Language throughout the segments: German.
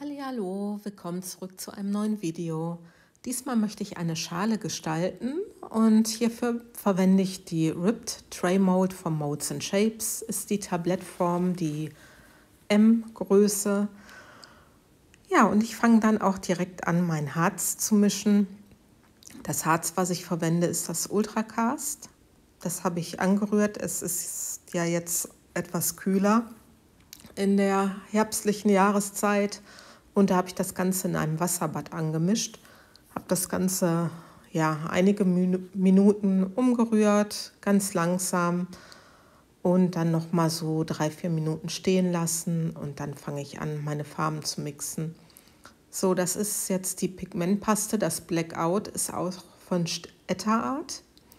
Hallihallo, willkommen zurück zu einem neuen Video. Diesmal möchte ich eine Schale gestalten und hierfür verwende ich die Ribbed Tray Mold von Molds and Shapes. Ist die Tablettform, die M-Größe. Ja, und ich fange dann auch direkt an, mein Harz zu mischen. Das Harz, was ich verwende, ist das Ultracast. Das habe ich angerührt. Es ist ja jetzt etwas kühler in der herbstlichen Jahreszeit und da habe ich das Ganze in einem Wasserbad angemischt, habe das Ganze einige Minuten umgerührt, ganz langsam und dann noch mal so 3-4 Minuten stehen lassen und dann fange ich an, meine Farben zu mixen. So, das ist jetzt die Pigmentpaste, das Blackout ist auch von Etta Art.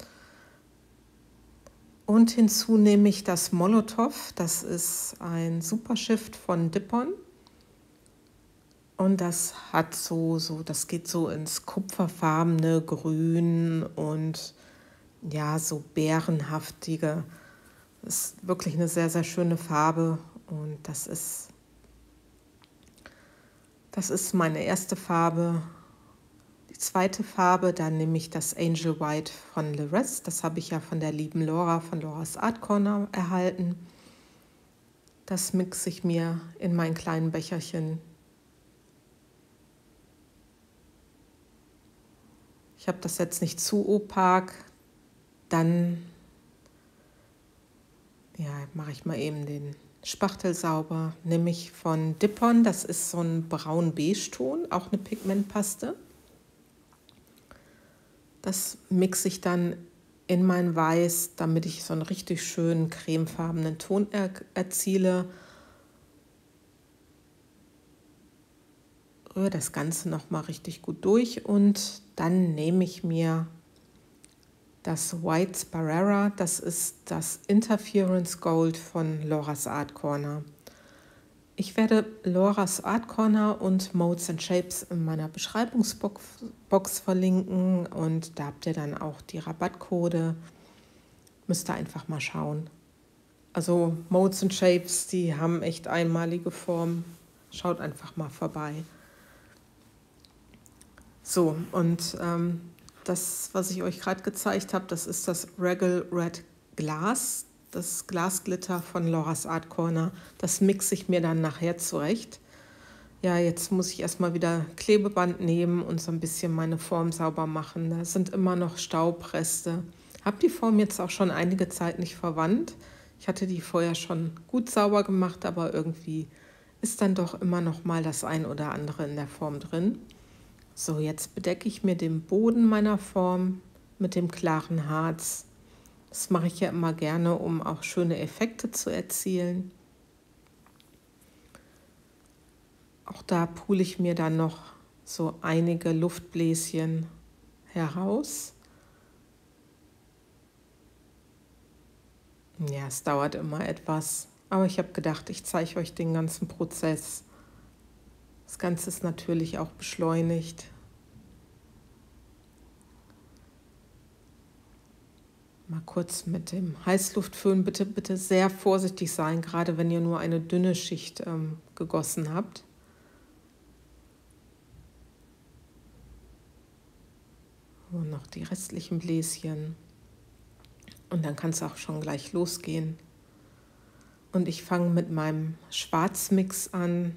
Und hinzu nehme ich das Molotow, das ist ein Supershift von Dipon. Und das hat das geht so ins kupferfarbene Grün und ja, so bärenhaftige. Das ist wirklich eine sehr, sehr schöne Farbe und das ist meine erste Farbe. Die zweite Farbe, dann nehme ich das Angel White von Liresse. Das habe ich ja von der lieben Laura von Laura's Art Corner erhalten. Das mixe ich mir in mein kleinen Becherchen. Ich habe das jetzt nicht zu opak. Dann mache ich mal eben den Spachtel sauber. Nehme ich von Dipon, das ist so ein braun-beige-Ton, auch eine Pigmentpaste. Das mixe ich dann in mein Weiß, damit ich so einen richtig schönen cremefarbenen Ton erziele. Rühre das Ganze nochmal richtig gut durch und dann nehme ich mir das White Sparera, das ist das Interference Gold von Laura's Art Corner. Ich werde Laura's Art Corner und Molds and Shapes in meiner Beschreibungsbox verlinken und da habt ihr dann auch die Rabattcode. Müsst ihr einfach mal schauen. Also Molds and Shapes, die haben echt einmalige Formen. Schaut einfach mal vorbei. So, und das, was ich euch gerade gezeigt habe, das ist das Regal Red Glass, das Glasglitter von Laura's Art Corner. Das mixe ich mir dann nachher zurecht. Ja, jetzt muss ich erstmal wieder Klebeband nehmen und so ein bisschen meine Form sauber machen. Da sind immer noch Staubreste. Habe die Form jetzt auch schon einige Zeit nicht verwandt. Ich hatte die vorher schon gut sauber gemacht, aber irgendwie ist dann doch immer noch mal das ein oder andere in der Form drin. So, jetzt bedecke ich mir den Boden meiner Form mit dem klaren Harz. Das mache ich ja immer gerne, um auch schöne Effekte zu erzielen. Auch da pule ich mir dann noch so einige Luftbläschen heraus. Ja, es dauert immer etwas, aber ich habe gedacht, ich zeige euch den ganzen Prozess. Das Ganze ist natürlich auch beschleunigt. Mal kurz mit dem Heißluftföhn, bitte sehr vorsichtig sein, gerade wenn ihr nur eine dünne Schicht gegossen habt. Und noch die restlichen Bläschen. Und dann kann es auch schon gleich losgehen. Und ich fange mit meinem Schwarzmix an.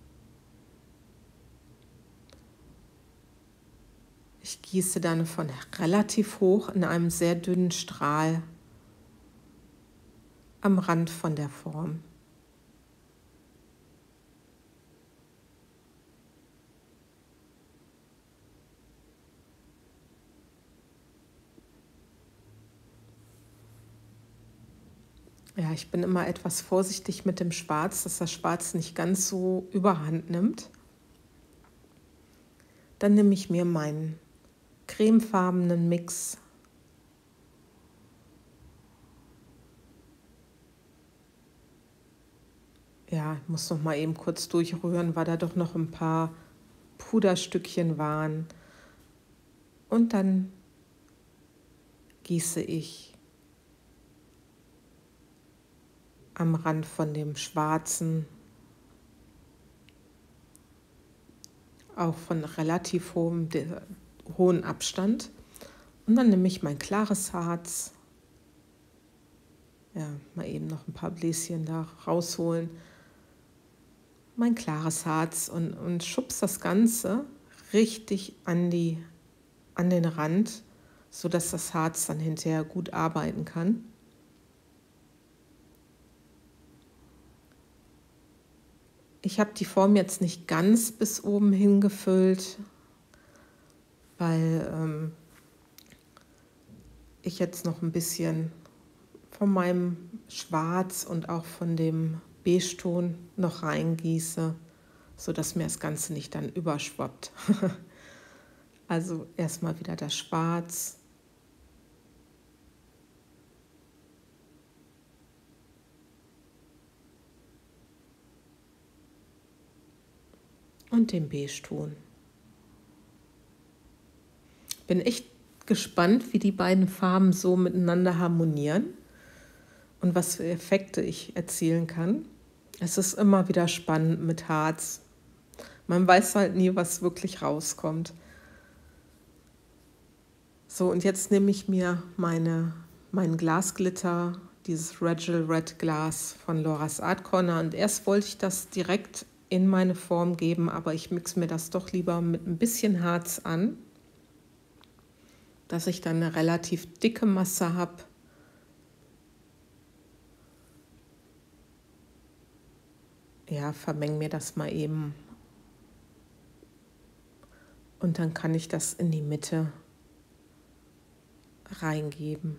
Ich gieße dann von relativ hoch in einem sehr dünnen Strahl am Rand von der Form. Ja, ich bin immer etwas vorsichtig mit dem Schwarz, dass das Schwarz nicht ganz so überhand nimmt. Dann nehme ich mir meinen cremefarbenen Mix. Ja, ich muss noch mal eben kurz durchrühren, weil da doch noch ein paar Puderstückchen waren. Und dann gieße ich am Rand von dem Schwarzen auch von relativ hohem Abstand. Und dann nehme ich mein klares Harz, ja, mal eben noch ein paar Bläschen da rausholen, mein klares Harz und schubse das Ganze richtig an den Rand, sodass das Harz dann hinterher gut arbeiten kann. Ich habe die Form jetzt nicht ganz bis oben hingefüllt, weil ich jetzt noch ein bisschen von meinem Schwarz und auch von dem Beige-Ton noch reingieße, sodass mir das Ganze nicht dann überschwappt. Also erstmal wieder das Schwarz. Und den Beige-Ton. Bin echt gespannt, wie die beiden Farben so miteinander harmonieren und was für Effekte ich erzielen kann. Es ist immer wieder spannend mit Harz. Man weiß halt nie, was wirklich rauskommt. So, und jetzt nehme ich mir meinen Glasglitter, dieses Regal Red Glass von Laura's Art Corner. Und erst wollte ich das direkt in meine Form geben, aber ich mixe mir das doch lieber mit ein bisschen Harz an, dass ich dann eine relativ dicke Masse habe. Ja, vermenge mir das mal eben. Und dann kann ich das in die Mitte reingeben.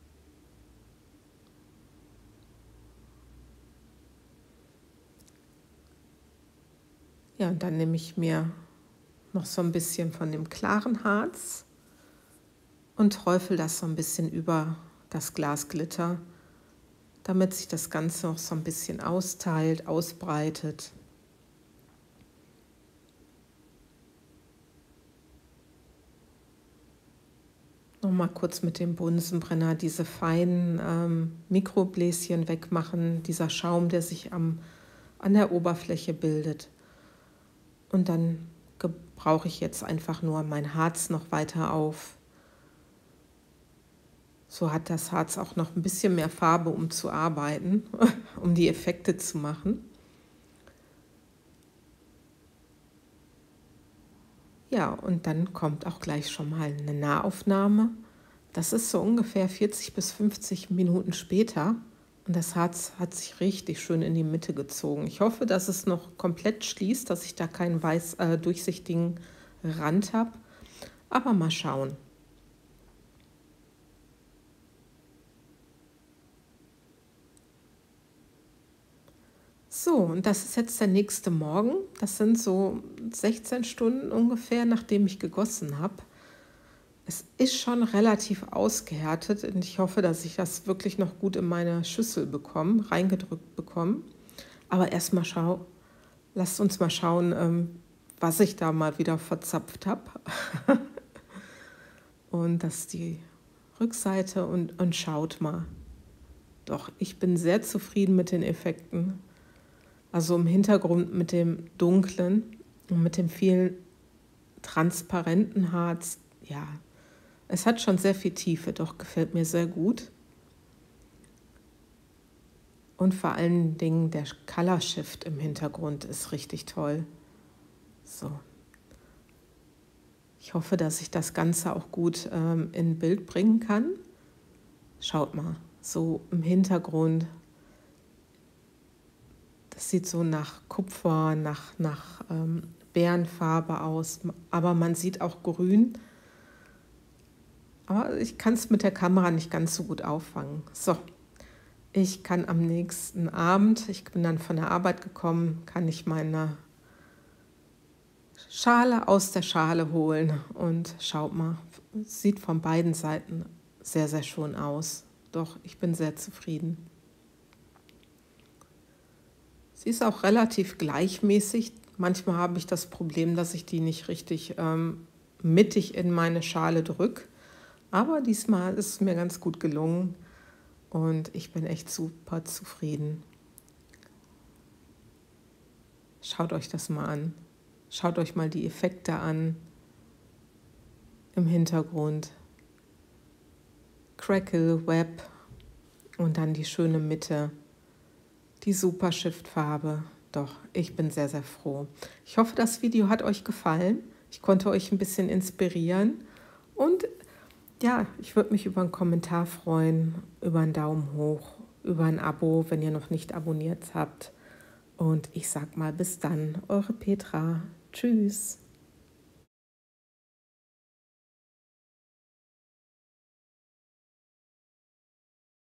Ja, und dann nehme ich mir noch so ein bisschen von dem klaren Harz und träufel das so ein bisschen über das Glasglitter, damit sich das Ganze noch so ein bisschen austeilt, ausbreitet. Nochmal kurz mit dem Bunsenbrenner diese feinen Mikrobläschen wegmachen, dieser Schaum, der sich an der Oberfläche bildet. Und dann brauche ich jetzt einfach nur mein Harz noch weiter auf. So hat das Harz auch noch ein bisschen mehr Farbe, um zu arbeiten, um die Effekte zu machen. Ja, und dann kommt auch gleich schon mal eine Nahaufnahme. Das ist so ungefähr 40 bis 50 Minuten später. Und das Harz hat sich richtig schön in die Mitte gezogen. Ich hoffe, dass es noch komplett schließt, dass ich da keinen durchsichtigen Rand habe. Aber mal schauen. So, und das ist jetzt der nächste Morgen. Das sind so 16 Stunden ungefähr, nachdem ich gegossen habe. Es ist schon relativ ausgehärtet und ich hoffe, dass ich das wirklich noch gut in meine Schüssel bekomme, reingedrückt bekomme. Aber erstmal lasst uns mal schauen, was ich da mal wieder verzapft habe. Und das ist die Rückseite und schaut mal. Doch, ich bin sehr zufrieden mit den Effekten. Also im Hintergrund mit dem dunklen und mit dem vielen transparenten Harz, ja, es hat schon sehr viel Tiefe, doch gefällt mir sehr gut. Und vor allen Dingen der Color Shift im Hintergrund ist richtig toll. So. Ich hoffe, dass ich das Ganze auch gut in Bild bringen kann. Schaut mal, so im Hintergrund. Das sieht so nach Kupfer, nach Bärenfarbe aus, aber man sieht auch grün. Aber ich kann es mit der Kamera nicht ganz so gut auffangen. So, ich kann am nächsten Abend, ich bin dann von der Arbeit gekommen, kann ich meine Schale aus der Schale holen. Und schaut mal, sieht von beiden Seiten sehr, sehr schön aus. Doch, ich bin sehr zufrieden. Sie ist auch relativ gleichmäßig. Manchmal habe ich das Problem, dass ich die nicht richtig mittig in meine Schale drücke. Aber diesmal ist es mir ganz gut gelungen und ich bin echt super zufrieden. Schaut euch das mal an. Schaut euch mal die Effekte an im Hintergrund. Crackle, Web und dann die schöne Mitte, die Super Shift Farbe. Doch, ich bin sehr, sehr froh. Ich hoffe, das Video hat euch gefallen. Ich konnte euch ein bisschen inspirieren und ja, ich würde mich über einen Kommentar freuen, über einen Daumen hoch, über ein Abo, wenn ihr noch nicht abonniert habt. Und ich sag mal bis dann, eure Petra. Tschüss.